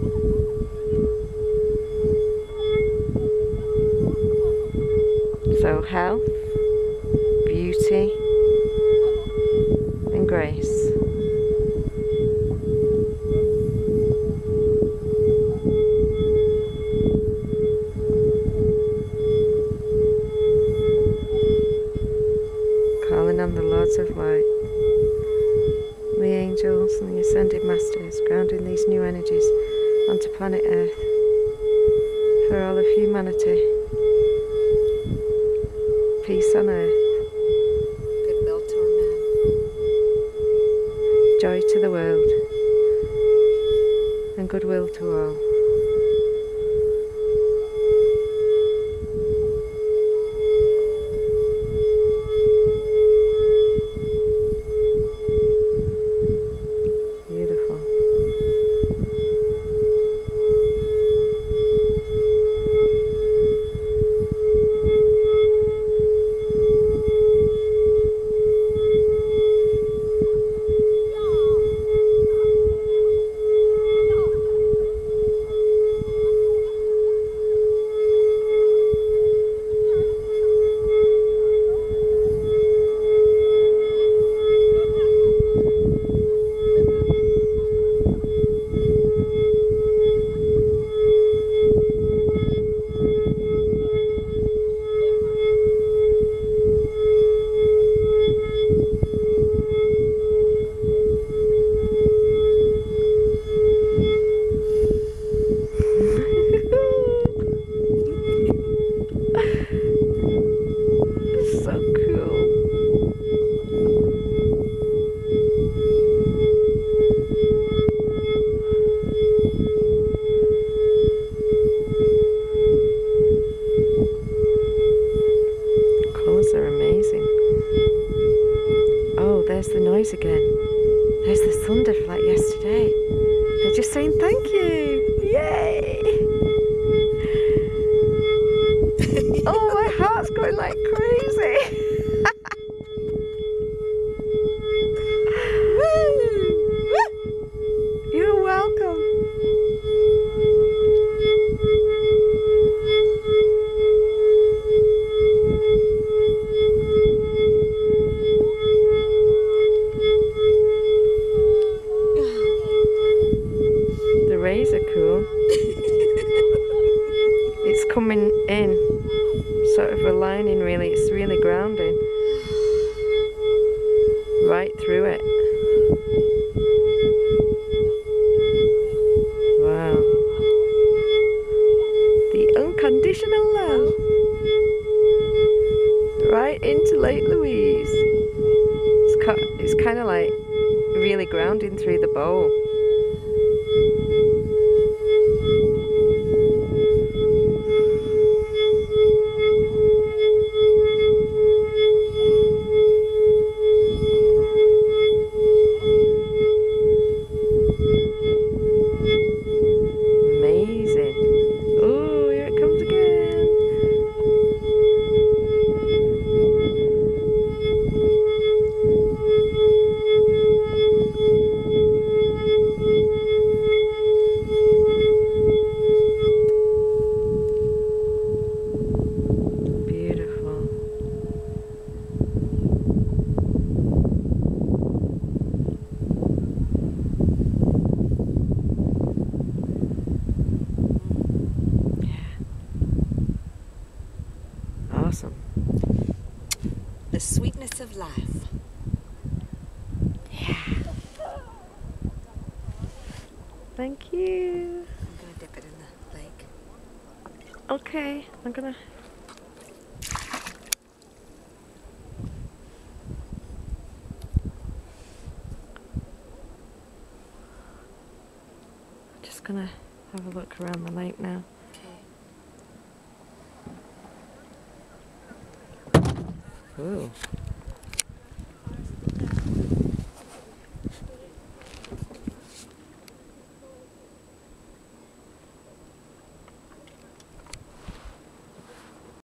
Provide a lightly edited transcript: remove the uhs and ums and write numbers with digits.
So health, beauty and grace. Calling on the Lords of Light, the angels and the ascended masters, grounding these new energies onto planet Earth for all of humanity. Peace on earth, goodwill to men, joy to the world, and goodwill to all. Beautiful. So cool. Colours are amazing. Oh, there's the noise again. There's the thunder like yesterday. They're just saying thank you. Yay! Oh, my heart's going like crazy. You're welcome. The rays are cool. It's coming in, sort of aligning really, it's really grounding. Right through it. Wow. The unconditional love. Right into Lake Louise. It's kind of like really grounding through the bowl. Amazing. Oh, here it comes again. Beautiful. Awesome. the sweetness of life. Yeah. Thank you. I'm gonna dip it in the lake. Okay, I'm gonna. Just gonna have a look around the lake now. Okay. Ooh.